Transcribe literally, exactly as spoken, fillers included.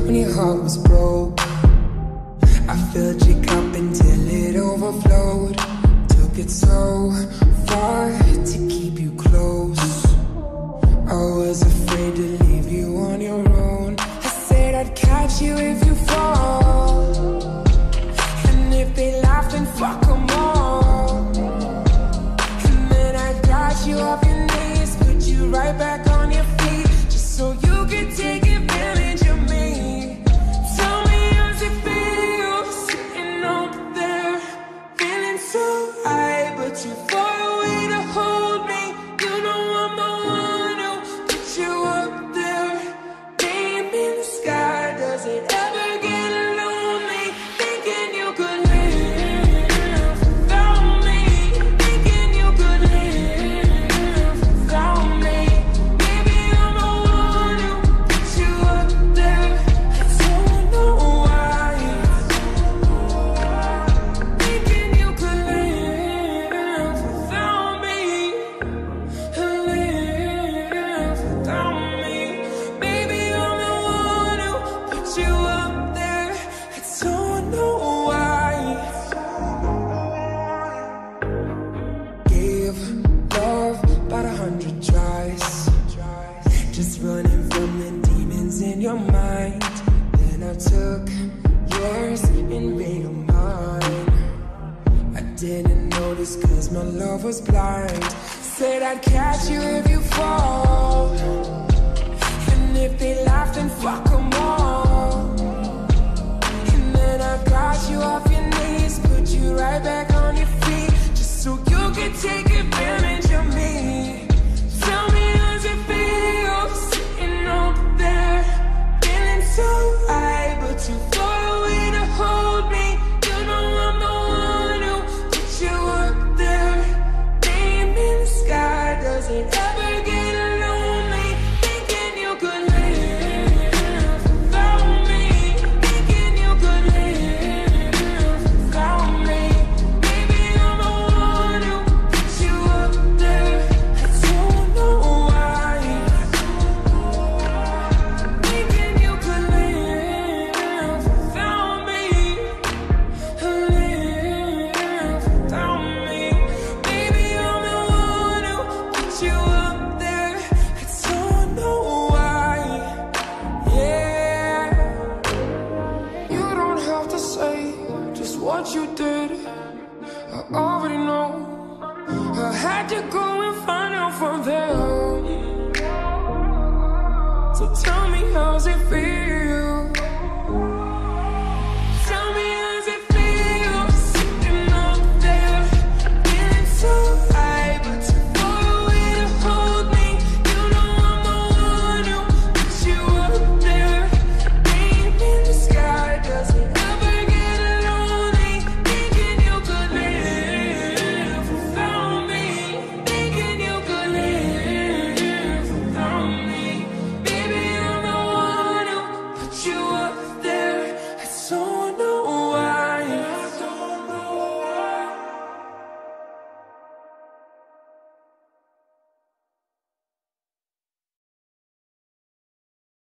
when your heart was broke. I filled your cup until it overflowed. Took it so far to keep you close. I was afraid to leave you on your own. I said I'd catch you if you fall, and if they laugh then fuck them all. And then I got you off your knees, put you right back on your feet, just so you could take advantage of me. Tell me how's it feel, sitting up there, feeling so high, but too far away to hold me. You know I'm the one who put you up there, name in the sky. Does it ever get lonely, thinking you could live without me, thinking you could live without me? Maybe I'm the one who put you up there. I don't know why, thinking you could live without me, live without me. Maybe I'm the one who put you up there. I don't know why. Gave love about a hundred tries, just running from the demons in your mind. Then I took yours and made them mine. I didn't notice cause my love was blind. Said I'd catch you if you fall,